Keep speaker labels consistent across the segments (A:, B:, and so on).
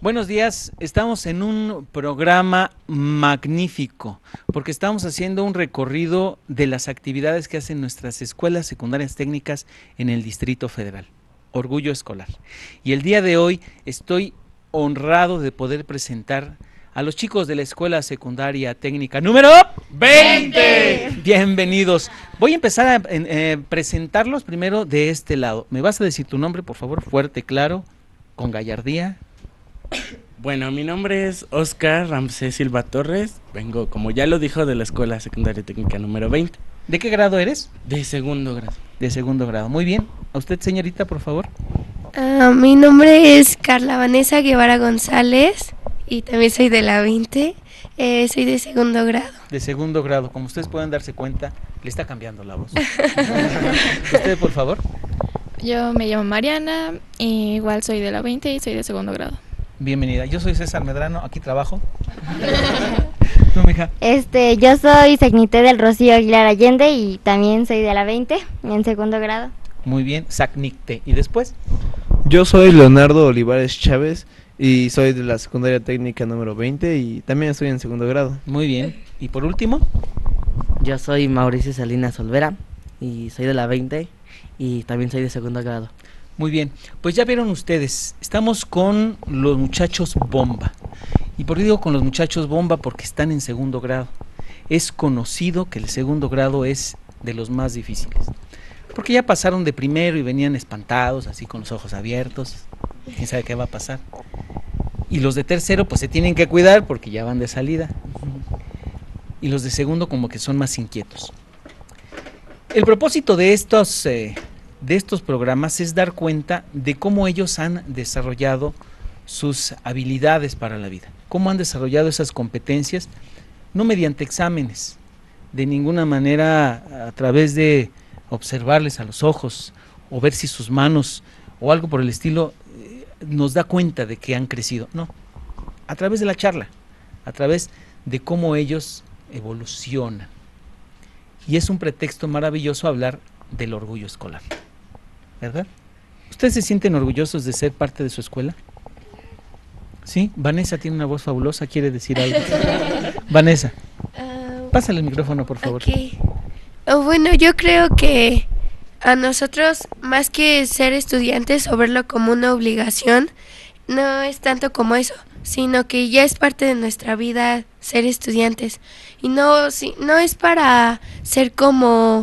A: Buenos días, estamos en un programa magnífico porque estamos haciendo un recorrido de las actividades que hacen nuestras escuelas secundarias técnicas en el Distrito Federal, Orgullo Escolar. Y el día de hoy estoy honrado de poder presentar a los chicos de la Escuela Secundaria Técnica número 20. Bienvenidos. Voy a empezar a presentarlos primero de este lado. ¿Me vas a decir tu nombre, por favor? Fuerte, claro, con gallardía.
B: Bueno, mi nombre es Oscar Ramsés Silva Torres. Vengo, como ya lo dijo, de la Escuela Secundaria Técnica número 20.
A: ¿De qué grado eres?
B: De segundo grado.
A: De segundo grado. Muy bien. ¿A usted, señorita, por favor?
C: Mi nombre es Carla Vanessa Guevara González y también soy de la 20. Soy de segundo grado.
A: De segundo grado. Como ustedes pueden darse cuenta, le está cambiando la voz. ¿Usted, por favor?
D: Yo me llamo Mariana, y igual soy de la 20 y soy de segundo grado.
A: Bienvenida. Yo soy César Medrano, aquí trabajo. ¿Tú, mija?
E: Yo soy Sacnité del Rocío Aguilar Allende y también soy de la 20, en segundo grado.
A: Muy bien, Sacnicte. ¿Y después?
F: Yo soy Leonardo Olivares Chávez y soy de la Secundaria Técnica número 20 y también estoy en segundo grado.
A: Muy bien. ¿Y por último?
G: Yo soy Mauricio Salinas Olvera y soy de la 20 y también soy de segundo grado.
A: Muy bien, pues ya vieron ustedes, estamos con los muchachos bomba. ¿Y por qué digo con los muchachos bomba? Porque están en segundo grado. Es conocido que el segundo grado es de los más difíciles. Porque ya pasaron de primero y venían espantados, así con los ojos abiertos. ¿Quién sabe qué va a pasar? Y los de tercero pues se tienen que cuidar porque ya van de salida. Y los de segundo como que son más inquietos. El propósito de estos programas es dar cuenta de cómo ellos han desarrollado sus habilidades para la vida, cómo han desarrollado esas competencias, no mediante exámenes, de ninguna manera a través de observarles a los ojos o ver si sus manos o algo por el estilo nos da cuenta de que han crecido, no, a través de la charla, a través de cómo ellos evolucionan. Y es un pretexto maravilloso hablar del orgullo escolar, ¿verdad? ¿Ustedes se sienten orgullosos de ser parte de su escuela? Sí, Vanessa tiene una voz fabulosa, quiere decir algo. Vanessa, pásale el micrófono, por favor.
C: Okay. Bueno, yo creo que a nosotros, más que ser estudiantes o verlo como una obligación, no es tanto como eso, sino que ya es parte de nuestra vida ser estudiantes. Y no es para ser como...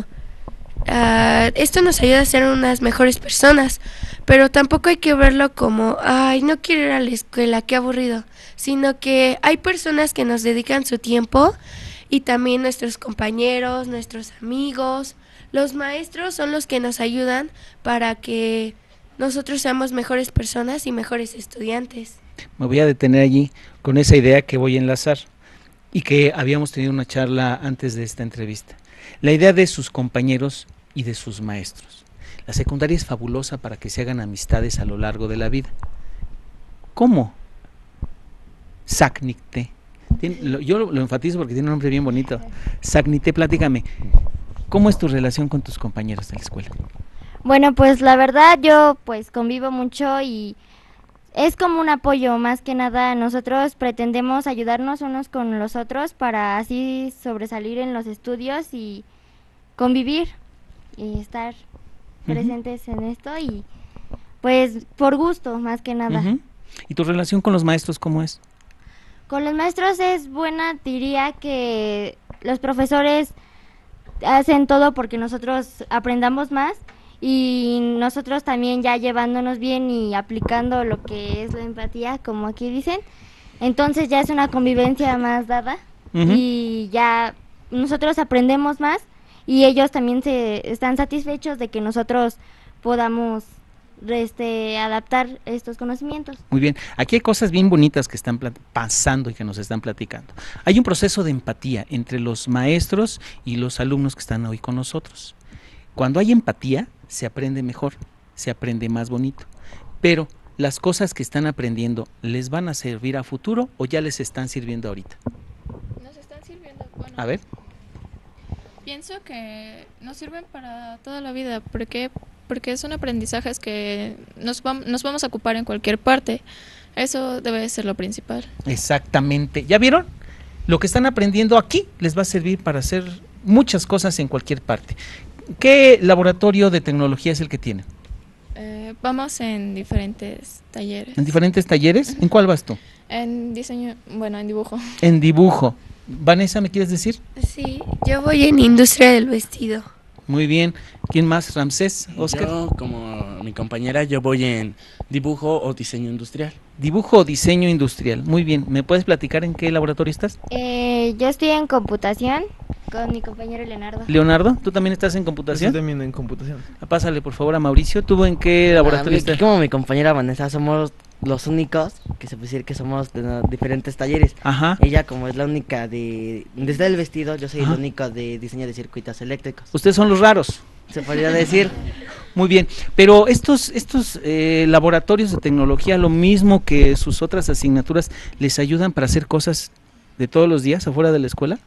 C: esto nos ayuda a ser unas mejores personas, pero tampoco hay que verlo como, ay, no quiero ir a la escuela, qué aburrido, sino que hay personas que nos dedican su tiempo y también nuestros compañeros, nuestros amigos, los maestros son los que nos ayudan para que nosotros seamos mejores personas y mejores estudiantes.
A: Me voy a detener allí con esa idea que voy a enlazar y que habíamos tenido una charla antes de esta entrevista. La idea de sus compañeros y de sus maestros. La secundaria es fabulosa para que se hagan amistades a lo largo de la vida. ¿Cómo? Sacnicte. Yo lo enfatizo porque tiene un nombre bien bonito. Sacnicte, platícame. ¿Cómo es tu relación con tus compañeros de la escuela?
E: Bueno, pues la verdad yo pues convivo mucho y es como un apoyo, más que nada nosotros pretendemos ayudarnos unos con los otros para así sobresalir en los estudios y convivir y estar presentes en esto y pues por gusto más que nada.
A: ¿Y tu relación con los maestros cómo es?
E: Con los maestros es buena, diría que los profesores hacen todo porque nosotros aprendamos más y nosotros también ya llevándonos bien y aplicando lo que es la empatía, como aquí dicen, entonces ya es una convivencia más dada y ya nosotros aprendemos más y ellos también se están satisfechos de que nosotros podamos adaptar estos conocimientos.
A: Muy bien, aquí hay cosas bien bonitas que están pasando y que nos están platicando. Hay un proceso de empatía entre los maestros y los alumnos que están hoy con nosotros. Cuando hay empatía, se aprende mejor, se aprende más bonito. Pero, ¿las cosas que están aprendiendo les van a servir a futuro o ya les están sirviendo ahorita?
D: Nos están sirviendo, bueno.
A: A ver.
D: Pienso que nos sirven para toda la vida. ¿Por qué? Porque son aprendizajes que nos vamos a ocupar en cualquier parte. Eso debe ser lo principal.
A: Exactamente. ¿Ya vieron? Lo que están aprendiendo aquí les va a servir para hacer muchas cosas en cualquier parte. ¿Qué laboratorio de tecnología es el que tienen?
D: Vamos en diferentes talleres.
A: ¿En diferentes talleres? ¿En cuál vas tú?
D: En diseño, bueno, en dibujo.
A: En dibujo. Vanessa, ¿me quieres decir?
C: Sí, yo voy en industria del vestido.
A: Muy bien. ¿Quién más? ¿Ramsés? ¿Oscar?
B: Yo, como mi compañera, yo voy en dibujo o diseño industrial.
A: Dibujo o diseño industrial. Muy bien. ¿Me puedes platicar en qué laboratorio estás?
E: Yo estoy en computación con mi compañero Leonardo.
A: Leonardo, ¿tú también estás en
F: Yo
A: computación?
F: también en computación.
A: Pásale, por favor, a Mauricio. ¿Tú en qué laboratorio estás?
G: Como mi compañera Vanessa, somos los únicos, que se puede decir que somos de diferentes talleres.
A: Ajá.
G: Ella como es la única desde el vestido, yo soy
A: Ajá.
G: el único de diseño de circuitos eléctricos.
A: Ustedes son los raros.
G: Se podría decir.
A: Muy bien, pero estos laboratorios de tecnología, lo mismo que sus otras asignaturas, ¿les ayudan para hacer cosas de todos los días afuera de la escuela?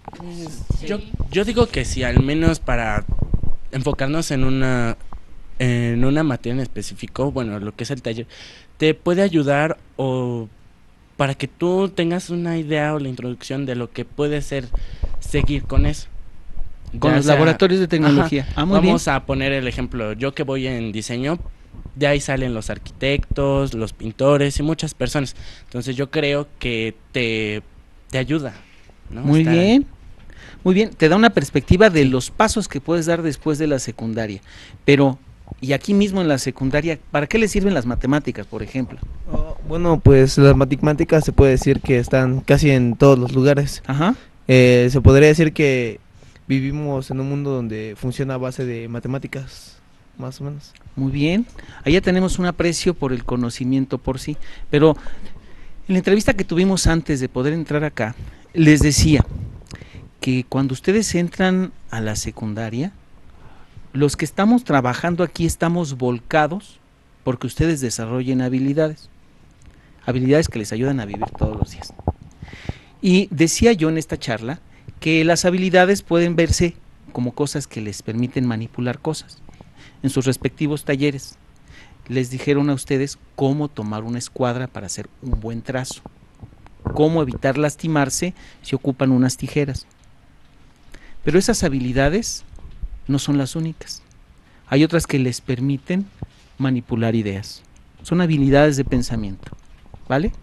B: Yo digo que sí, al menos para enfocarnos en una materia en específico, bueno, lo que es el taller, te puede ayudar o para que tú tengas una idea o la introducción de lo que puede ser seguir con eso.
A: Con
B: Ya
A: los
B: sea-
A: laboratorios de tecnología.
B: Ajá.
A: Ah, muy bien.
B: Vamos a poner el ejemplo, yo que voy en diseño, de ahí salen los arquitectos, los pintores y muchas personas. Entonces yo creo que te ayuda, ¿no?
A: Muy
B: Estar ahí.
A: bien. Muy bien, te da una perspectiva de los pasos que puedes dar después de la secundaria. Pero, y aquí mismo en la secundaria, ¿para qué le sirven las matemáticas, por ejemplo?
F: Bueno, pues las matemáticas se puede decir que están casi en todos los lugares.
A: Ajá.
F: Se podría decir que vivimos en un mundo donde funciona a base de matemáticas, más o menos.
A: Muy bien. Allá tenemos un aprecio por el conocimiento por sí. Pero en la entrevista que tuvimos antes de poder entrar acá, les decía que cuando ustedes entran a la secundaria, los que estamos trabajando aquí estamos volcados porque ustedes desarrollen habilidades. Habilidades que les ayudan a vivir todos los días. Y decía yo en esta charla que las habilidades pueden verse como cosas que les permiten manipular cosas. En sus respectivos talleres les dijeron a ustedes cómo tomar una escuadra para hacer un buen trazo, cómo evitar lastimarse si ocupan unas tijeras. Pero esas habilidades no son las únicas. Hay otras que les permiten manipular ideas. Son habilidades de pensamiento, ¿vale?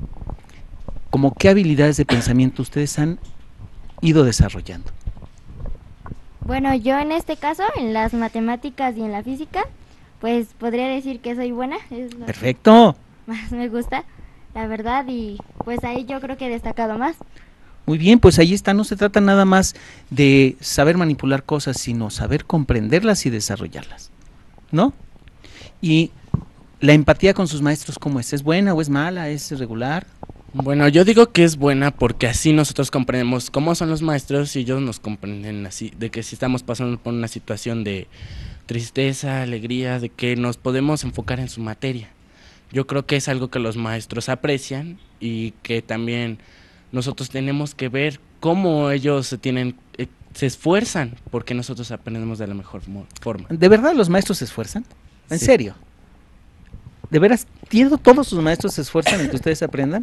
A: ¿Cómo qué habilidades de pensamiento ustedes han ido desarrollando?
E: Bueno, yo en este caso, en las matemáticas y en la física, pues podría decir que soy buena, es lo que
A: Perfecto.
E: más me gusta, la verdad, y pues ahí yo creo que he destacado más.
A: Muy bien, pues ahí está, no se trata nada más de saber manipular cosas, sino saber comprenderlas y desarrollarlas, ¿no? Y la empatía con sus maestros, ¿cómo es? ¿Es buena o es mala? ¿Es regular?
B: Bueno, yo digo que es buena porque así nosotros comprendemos cómo son los maestros y ellos nos comprenden así, de que si estamos pasando por una situación de tristeza, alegría, de que nos podemos enfocar en su materia. Yo creo que es algo que los maestros aprecian y que también nosotros tenemos que ver cómo ellos se esfuerzan porque nosotros aprendemos de la mejor forma.
A: ¿De verdad los maestros se esfuerzan? ¿En
B: Sí.
A: serio? ¿De veras todos sus maestros se esfuerzan en que ustedes aprendan?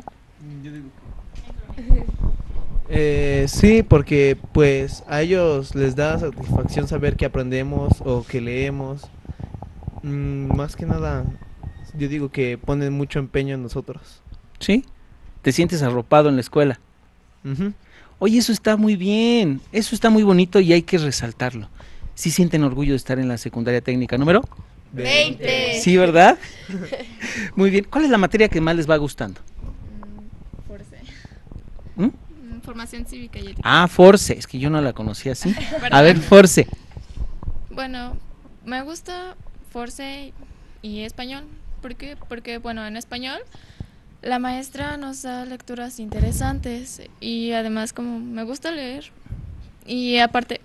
F: Sí, porque pues a ellos les da satisfacción saber que aprendemos o que leemos. Más que nada, yo digo que ponen mucho empeño en nosotros.
A: ¿Sí? ¿Te sientes arropado en la escuela?
F: Ujú.
A: Oye, eso está muy bien, eso está muy bonito y hay que resaltarlo. ¿Sí sienten orgullo de estar en la secundaria técnica número?
C: 20.
A: Sí, ¿verdad? Muy bien. ¿Cuál es la materia que más les va gustando?
D: Force.
A: ¿Mm?
D: Formación cívica y ética.
A: Ah, Force, es que yo no la conocía así. A ver, Force.
D: Bueno, me gusta Force y español. ¿Por qué? Porque, bueno, en español la maestra nos da lecturas interesantes y además como me gusta leer y aparte,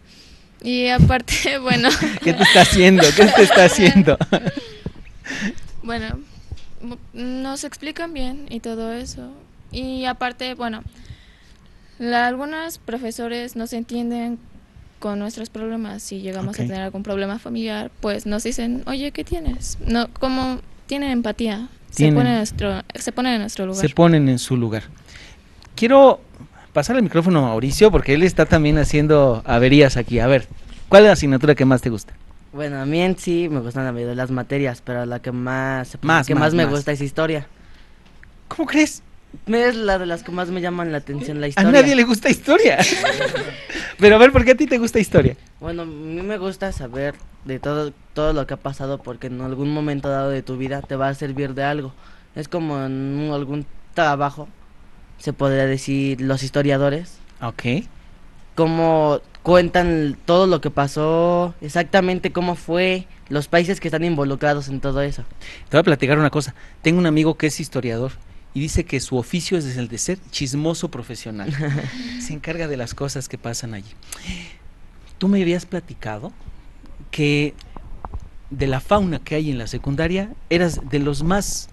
D: bueno,
A: ¿Qué te está haciendo? ¿Qué te está haciendo?
D: bueno, nos explican bien y todo eso. Y aparte, bueno, algunos profesores nos entienden con nuestros problemas. Si llegamos
A: Ok.
D: a tener algún problema familiar, pues nos dicen, oye, ¿qué tienes? No, como tienen empatía. se ponen en nuestro lugar.
A: Se ponen en su lugar. Quiero pasar el micrófono a Mauricio porque él está también haciendo averías aquí. A ver, ¿cuál es la asignatura que más te gusta?
G: Bueno, a mí en sí me gustan la mayoría de las materias, pero la que más me gusta es historia.
A: ¿Cómo crees?
G: Es la de las que más me llaman la atención, la
A: A
G: historia.
A: nadie le gusta historia. Pero a ver, ¿por qué a ti te gusta historia?
G: Bueno, a mí me gusta saber de todo lo que ha pasado porque en algún momento dado de tu vida te va a servir de algo. Es como en algún trabajo, se podría decir, los historiadores.
A: Ok.
G: Cómo cuentan todo lo que pasó, exactamente cómo fue, los países que están involucrados en todo eso.
A: Te voy a platicar una cosa. Tengo un amigo que es historiador y dice que su oficio es el de ser chismoso profesional. Se encarga de las cosas que pasan allí. Tú me habías platicado que de la fauna que hay en la secundaria eras de los más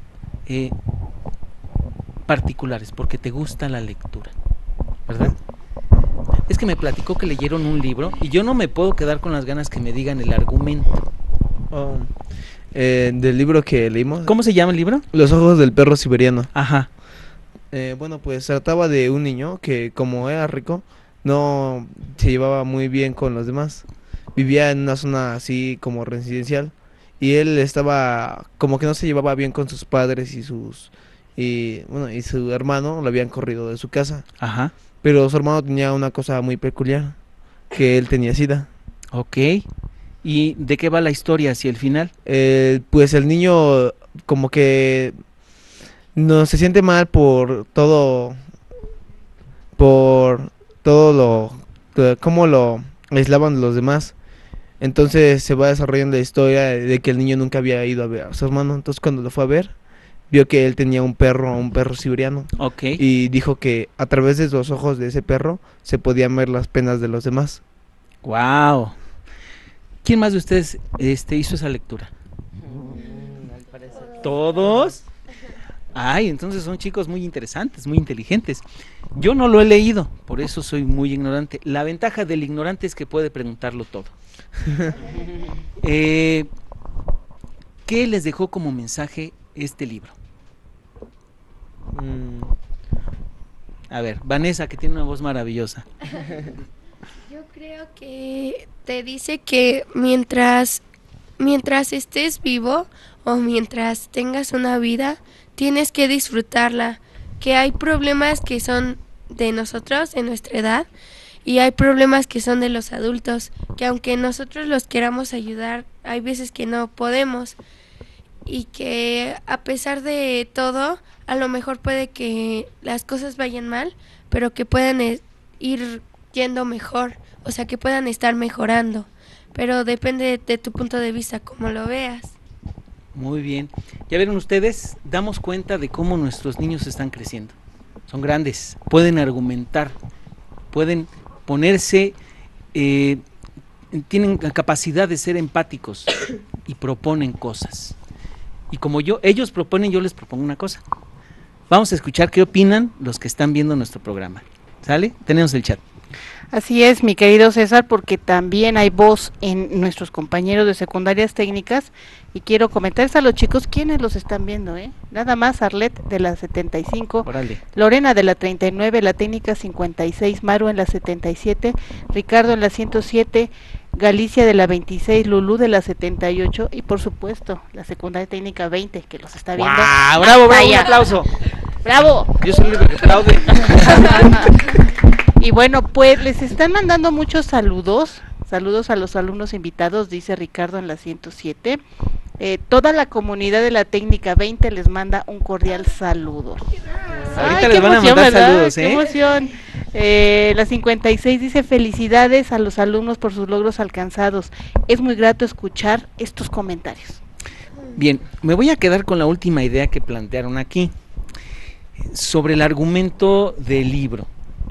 A: particulares porque te gusta la lectura, ¿verdad? Es que me platicó que leyeron un libro y yo no me puedo quedar con las ganas que me digan el argumento.
F: Del libro que leímos.
A: ¿Cómo se llama el libro?
F: Los ojos del perro siberiano.
A: Ajá.
F: Bueno, pues trataba de un niño que como era rico, no se llevaba muy bien con los demás. Vivía en una zona así como residencial y él estaba como que no se llevaba bien con sus padres y y su hermano lo habían corrido de su casa.
A: Ajá.
F: Pero su hermano tenía una cosa muy peculiar, que él tenía SIDA.
A: Ok. ¿Y de qué va la historia hacia el final?
F: Pues el niño como que no se siente mal por todo cómo lo aislaban de los demás. Entonces se va desarrollando la historia de que el niño nunca había ido a ver a su hermano. Entonces cuando lo fue a ver, vio que él tenía un perro siberiano.
A: Ok.
F: Y dijo que a través de los ojos de ese perro se podían ver las penas de los demás.
A: Wow. ¿Quién más de ustedes hizo esa lectura? ¿Todos? Ay, entonces son chicos muy interesantes, muy inteligentes. Yo no lo he leído, por eso soy muy ignorante. La ventaja del ignorante es que puede preguntarlo todo. ¿Qué les dejó como mensaje este libro? A ver, Vanessa, que tiene una voz maravillosa.
C: Yo creo que te dice que mientras estés vivo o mientras tengas una vida, tienes que disfrutarla, que hay problemas que son de nosotros, en nuestra edad, y hay problemas que son de los adultos, que aunque nosotros los queramos ayudar, hay veces que no podemos, y que a pesar de todo, a lo mejor puede que las cosas vayan mal, pero que puedan ir yendo mejor, o sea, que puedan estar mejorando, pero depende de tu punto de vista, como lo veas.
A: Muy bien. Ya vieron ustedes, damos cuenta de cómo nuestros niños están creciendo. Son grandes, pueden argumentar, pueden ponerse, tienen la capacidad de ser empáticos y proponen cosas. Y como ellos proponen, yo les propongo una cosa. Vamos a escuchar qué opinan los que están viendo nuestro programa. ¿Sale? Tenemos el chat.
H: Así es, mi querido César, porque también hay voz en nuestros compañeros de secundarias técnicas y quiero comentarles a los chicos quiénes los están viendo, nada más Arlet de la 75,
A: Órale.
H: Lorena de la 39, la técnica 56, Maru en la 77, Ricardo en la 107, Galicia de la 26, Lulú de la 78 y por supuesto la secundaria técnica 20 que los está viendo.
A: ¡Wow! ¡Bravo, bravo! Un aplauso.
H: ¡Bravo!
A: Yo soy el único que aplaude.
H: Y bueno, pues les están mandando muchos saludos a los alumnos invitados, dice Ricardo en la 107. Toda la comunidad de la técnica 20 les manda un cordial saludo.
A: Ahorita les van a mandar saludos,
H: ¡Qué emoción! La 56 dice felicidades a los alumnos por sus logros alcanzados. Es muy grato escuchar estos comentarios.
A: Bien, me voy a quedar con la última idea que plantearon aquí, sobre el argumento del libro.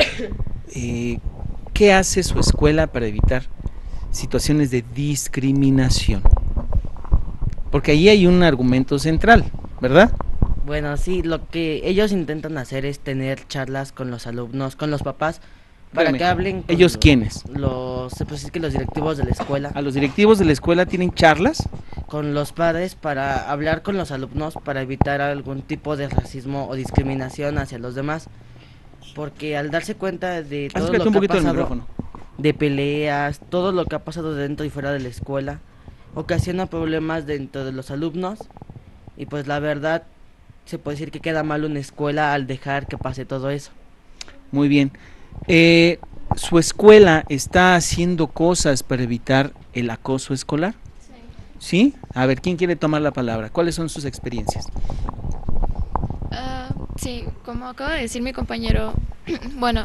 A: ¿Qué hace su escuela para evitar situaciones de discriminación? Porque ahí hay un argumento central, ¿verdad?
G: Bueno, sí, lo que ellos intentan hacer es tener charlas con los alumnos, con los papás, para
A: Espérame,
G: que hablen con
A: ¿ellos quiénes?
G: pues es que los directivos de la escuela.
A: ¿A los directivos de la escuela tienen charlas?
G: con los padres para hablar con los alumnos para evitar algún tipo de racismo o discriminación hacia los demás, porque al darse cuenta de todo
A: Acércate
G: lo
A: un
G: que ha
A: poquito al
G: pasado,
A: micrófono.
G: de peleas, todo lo que ha pasado dentro y fuera de la escuela, ocasiona problemas dentro de los alumnos, y pues la verdad se puede decir que queda mal una escuela al dejar que pase todo eso.
A: Muy bien. ¿Su escuela está haciendo cosas para evitar el acoso escolar? ¿Sí? A ver, ¿quién quiere tomar la palabra? ¿Cuáles son sus experiencias?
D: Sí, como acaba de decir mi compañero, bueno,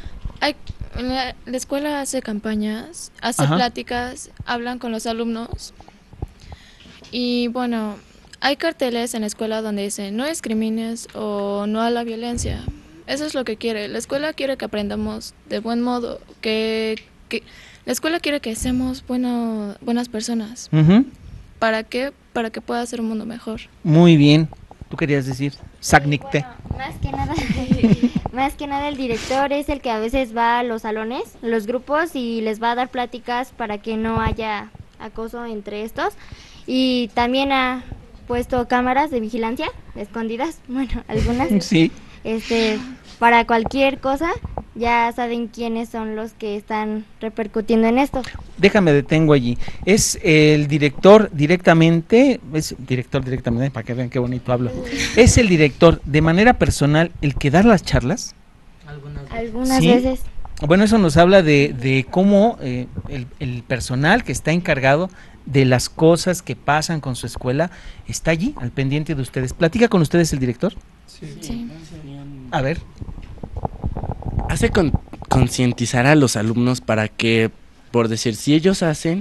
D: la escuela hace campañas, hace
A: Ajá.
D: pláticas, hablan con los alumnos y bueno, hay carteles en la escuela donde dicen no discrimines o no a la violencia. Eso es lo que quiere. La escuela quiere que aprendamos de buen modo, que la escuela quiere que seamos buenas personas.
A: Ujú.
D: ¿Para qué? Para que pueda ser un mundo mejor.
A: Muy bien. ¿Tú querías decir? Sagnicte.
E: Bueno, más que nada el director es el que a veces va a los salones, los grupos y les va a dar pláticas para que no haya acoso entre estos. Y también ha puesto cámaras de vigilancia escondidas, bueno, algunas.
A: Sí.
E: Para cualquier cosa, ya saben quiénes son los que están repercutiendo en esto.
A: Déjame detengo allí. Es el director directamente, para que vean qué bonito hablo. Es el director de manera personal el que da las charlas.
E: Algunas
A: ¿Sí?
E: veces.
A: Bueno, eso nos habla de cómo el personal que está encargado de las cosas que pasan con su escuela está allí, al pendiente de ustedes. ¿Platica con ustedes el director?
D: Sí.
A: A ver.
B: Hace concientizar a los alumnos para que, por decir, si ellos hacen,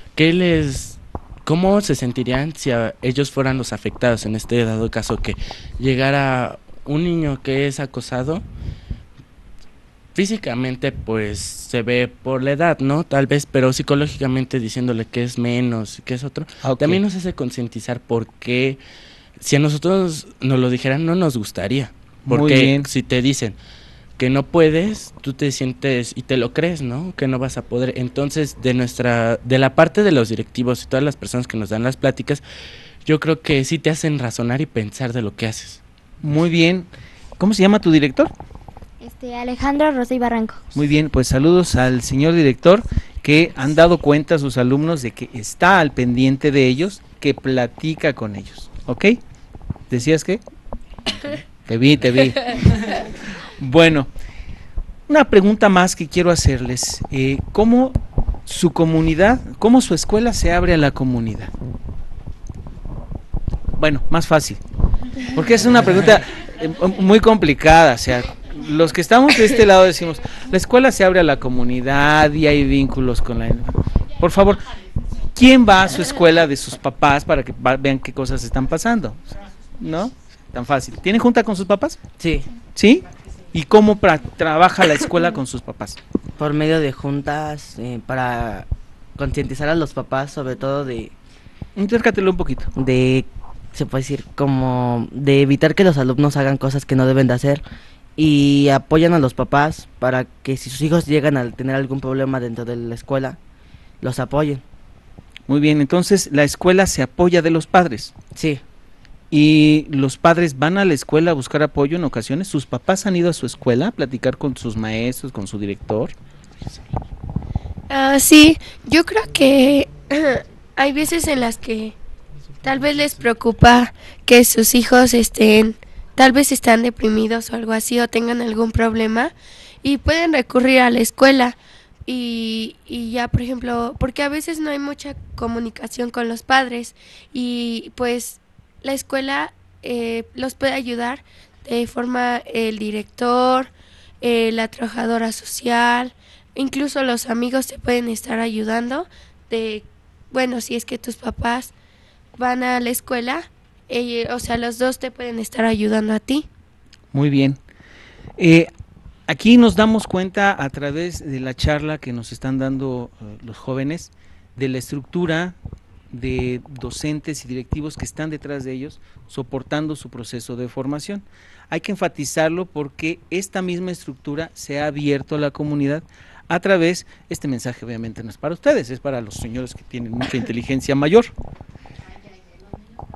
B: ¿cómo se sentirían si ellos fueran los afectados? En este dado caso, que llegara un niño que es acosado, físicamente pues se ve por la edad, ¿no? Tal vez, pero psicológicamente diciéndole que es menos, que es otro.
A: Ok.
B: También nos hace concientizar porque si a nosotros nos lo dijeran no nos gustaría.
A: Muy
B: Porque
A: bien.
B: si te dicen que no puedes, tú te sientes y te lo crees, ¿no? Que no vas a poder. Entonces, de la parte de los directivos y todas las personas que nos dan las pláticas, yo creo que sí te hacen razonar y pensar de lo que haces.
A: Muy bien. ¿Cómo se llama tu director?
E: Alejandro Rosé y Barranco.
A: Muy bien, pues saludos al señor director, que han dado cuenta a sus alumnos de que está al pendiente de ellos, que platica con ellos, ¿ok? ¿Decías qué? Te vi. Bueno, una pregunta más que quiero hacerles. ¿Cómo cómo su escuela se abre a la comunidad? Bueno, más fácil, porque es una pregunta muy complicada, o sea, los que estamos de este lado decimos, la escuela se abre a la comunidad y hay vínculos con la... Por favor, ¿quién va a su escuela de sus papás para que vean qué cosas están pasando? ¿No? Tan fácil. ¿Tienen junta con sus papás?
G: Sí,
A: ¿Sí? ¿Y cómo trabaja la escuela con sus papás?
G: por medio de juntas para concientizar a los papás, sobre todo
A: Acércatelo un poquito.
G: se puede decir, como de evitar que los alumnos hagan cosas que no deben de hacer, y apoyan a los papás para que si sus hijos llegan a tener algún problema dentro de la escuela, los apoyen.
A: Muy bien, entonces la escuela se apoya de los padres.
G: Sí,
A: ¿Y los padres van a la escuela a buscar apoyo en ocasiones? ¿Sus papás han ido a su escuela a platicar con sus maestros, con su director?
C: Sí, yo creo que hay veces en las que tal vez les preocupa que sus hijos tal vez están deprimidos o algo así, o tengan algún problema, y pueden recurrir a la escuela. Y ya, por ejemplo, porque a veces no hay mucha comunicación con los padres, y pues la escuela los puede ayudar de forma el director, la trabajadora social, incluso los amigos te pueden estar ayudando bueno, si es que tus papás van a la escuela, o sea, los dos te pueden estar ayudando a ti.
A: Muy bien. Aquí nos damos cuenta a través de la charla que nos están dando los jóvenes de la estructura de docentes y directivos que están detrás de ellos soportando su proceso de formación. Hay que enfatizarlo porque esta misma estructura se ha abierto a la comunidad a través, este mensaje obviamente no es para ustedes, es para los señores que tienen mucha inteligencia mayor.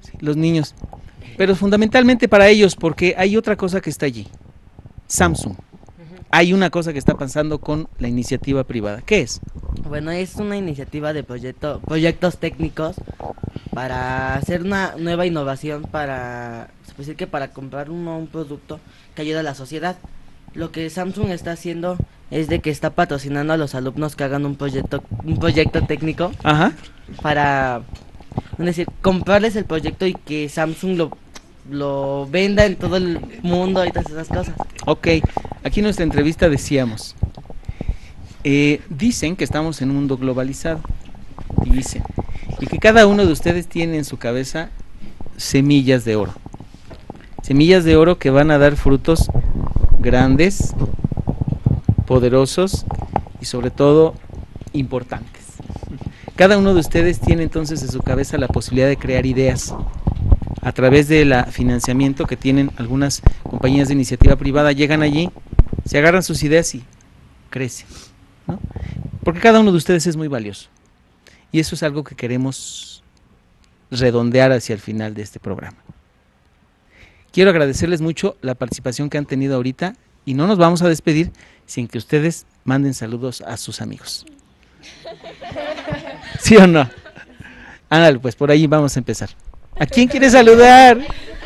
A: Sí, los niños. Pero fundamentalmente para ellos, porque hay otra cosa que está allí. Samsung. Hay una cosa que está pasando con la iniciativa privada. ¿Qué es?
G: Bueno, es una iniciativa de proyectos técnicos para hacer una nueva innovación para, se puede decir que para comprar un producto que ayude a la sociedad. Lo que Samsung está haciendo es de que está patrocinando a los alumnos que hagan un proyecto técnico.
A: Ajá.
G: Para, es decir, comprarles el proyecto y que Samsung lo venda en todo el mundo y todas esas cosas.
A: Ok, aquí en nuestra entrevista decíamos, dicen que estamos en un mundo globalizado, dicen, y que cada uno de ustedes tiene en su cabeza semillas de oro que van a dar frutos grandes, poderosos y sobre todo importantes. Cada uno de ustedes tiene entonces en su cabeza la posibilidad de crear ideas a través del financiamiento que tienen algunas compañías de iniciativa privada. Llegan allí, se agarran sus ideas y crecen, ¿no? Porque cada uno de ustedes es muy valioso y eso es algo que queremos redondear hacia el final de este programa. Quiero agradecerles mucho la participación que han tenido ahorita y no nos vamos a despedir sin que ustedes manden saludos a sus amigos. ¿Sí o no? Ándale, pues por ahí vamos a empezar. ¿A quién quiere saludar?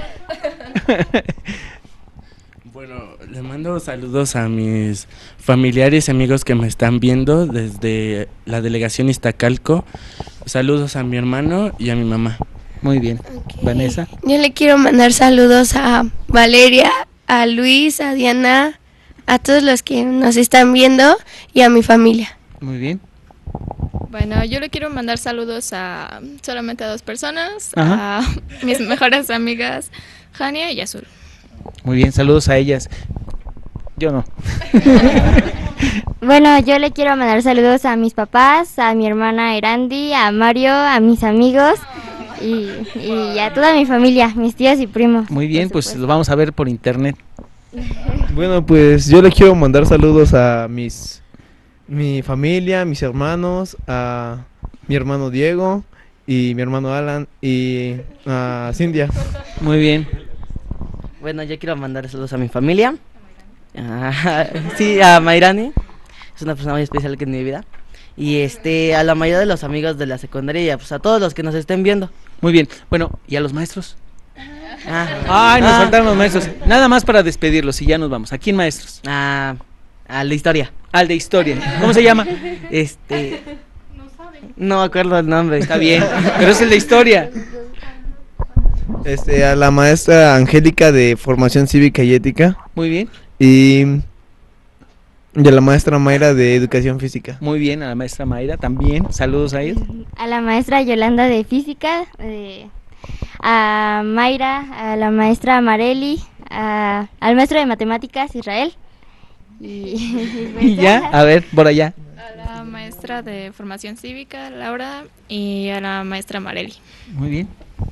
B: Bueno, le mando saludos a mis familiares y amigos que me están viendo desde la delegación Iztacalco. Saludos a mi hermano y a mi mamá.
A: Muy bien.
C: Okay.
A: Vanessa.
C: Yo le quiero mandar saludos a Valeria, a Luis, a Diana, a todos los que nos están viendo y a mi familia.
A: Muy bien.
D: Bueno, yo le quiero mandar saludos a solamente a 2 personas,
A: Ajá.
D: a mis mejores amigas, Jania y Azul.
A: Muy bien, saludos a ellas. Yo no.
E: Bueno, yo le quiero mandar saludos a mis papás, a mi hermana Erandi, a Mario, a mis amigos y a toda mi familia, mis tíos y primos.
A: Muy bien, pues lo vamos a ver por internet.
F: Bueno, pues yo le quiero mandar saludos a mi familia, mis hermanos, a mi hermano Diego y mi hermano Alan y a Cintia.
A: Muy bien.
G: Bueno, yo quiero mandar saludos a mi familia. Sí, a Mayrani. Es una persona muy especial que en mi vida. Y a la mayoría de los amigos de la secundaria y pues a todos los que nos estén viendo.
A: Muy bien. Bueno, ¿y a los maestros? Ay, nos faltaron los maestros. Nada más para despedirlos y ya nos vamos. ¿A quién maestros?
G: Al de historia.
A: Al de historia. ¿Cómo se llama?
G: No me acuerdo el nombre.
A: Está bien, pero es el de historia.
F: A la maestra Angélica de Formación Cívica y Ética.
A: Muy bien.
F: Y a la maestra Mayra de Educación Física.
A: Muy bien, a la maestra Mayra también. Saludos a ellos.
E: A la maestra Yolanda de Física, a Mayra, a la maestra Mareli, al maestro de Matemáticas Israel.
A: Y ya, a ver, por allá.
D: A la maestra de formación cívica, Laura, y a la maestra Mareli.
A: Muy bien.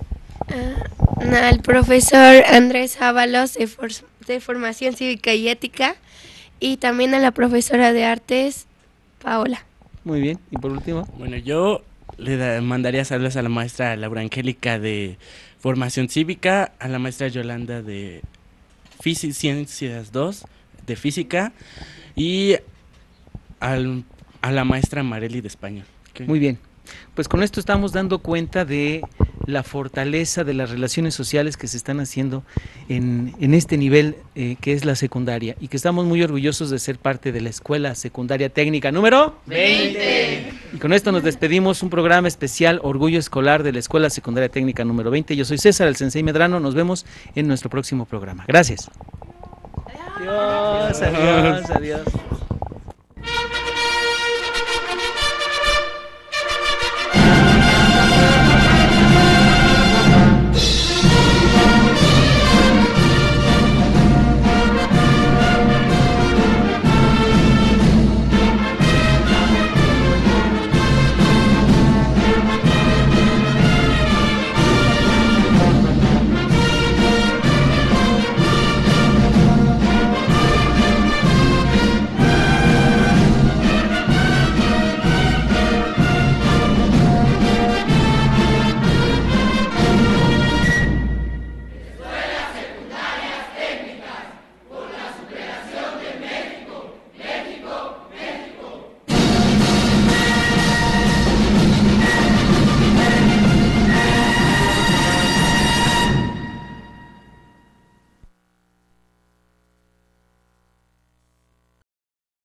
C: Al profesor Andrés Ábalos de Formación Cívica y Ética y también a la profesora de Artes, Paola.
A: Muy bien, y por último.
B: Bueno, yo le mandaría saludos a la maestra Laura Angélica de Formación Cívica, a la maestra Yolanda de Ciencias 2 de Física y a la maestra Mareli de Español. ¿Okay?
A: Muy bien. Pues con esto estamos dando cuenta de la fortaleza de las relaciones sociales que se están haciendo en este nivel que es la secundaria y que estamos muy orgullosos de ser parte de la Escuela Secundaria Técnica número 20. Y con esto nos despedimos, un programa especial Orgullo Escolar de la Escuela Secundaria Técnica número 20. Yo soy César, el Sensei Medrano, nos vemos en nuestro próximo programa. Gracias. Adiós, adiós, adiós.